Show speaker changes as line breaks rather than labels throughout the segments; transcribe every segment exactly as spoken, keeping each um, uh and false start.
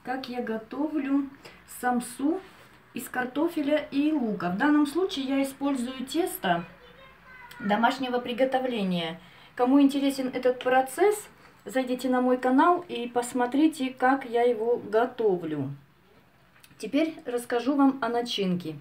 как я готовлю самсу из картофеля и лука. В данном случае я использую тесто домашнего приготовления. Кому интересен этот процесс, зайдите на мой канал и посмотрите, как я его готовлю. Теперь расскажу вам о начинке.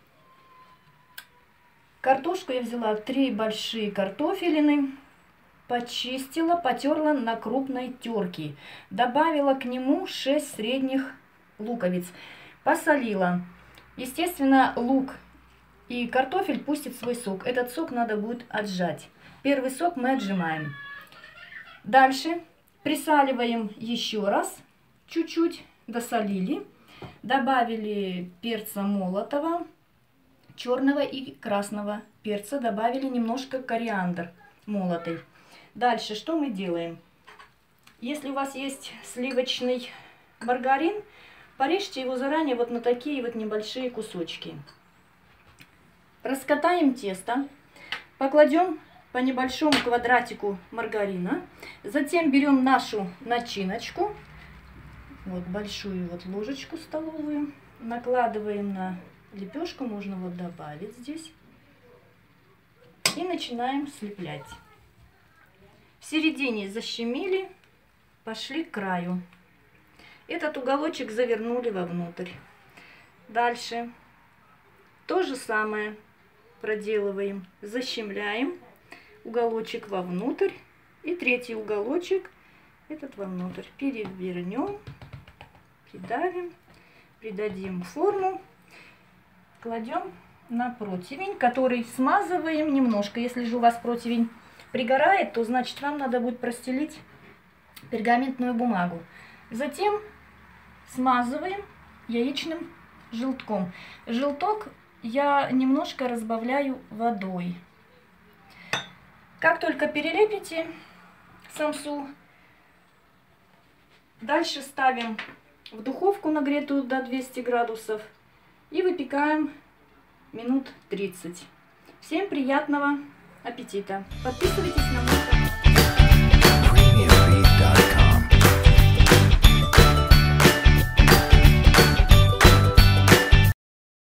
Картошку я взяла три большие картофелины, почистила, потерла на крупной терке. Добавила к нему шесть средних луковиц. Посолила. Естественно, лук и картофель пустит свой сок. Этот сок надо будет отжать. Первый сок мы отжимаем. Дальше присаливаем еще раз. Чуть-чуть досолили. Добавили перца молотого, черного и красного перца. Добавили немножко кориандр молотый. Дальше что мы делаем? Если у вас есть сливочный маргарин, порежьте его заранее вот на такие вот небольшие кусочки. Раскатаем тесто, покладем по небольшому квадратику маргарина. Затем берем нашу начиночку, вот большую вот ложечку столовую, накладываем на лепешку, можно вот добавить здесь. И начинаем слеплять. В середине защемили, пошли к краю. Этот уголочек завернули вовнутрь. Дальше то же самое проделываем. Защемляем уголочек вовнутрь. И третий уголочек этот вовнутрь. Перевернем, придавим, придадим форму. Кладем на противень, который смазываем немножко. Если же у вас противень пригорает, то значит вам надо будет простелить пергаментную бумагу. Затем смазываем яичным желтком. Желток я немножко разбавляю водой. Как только перелепите самсу, дальше ставим в духовку, нагретую до двухсот градусов, и выпекаем минут тридцать. Всем приятного аппетита! Подписывайтесь на мой канал.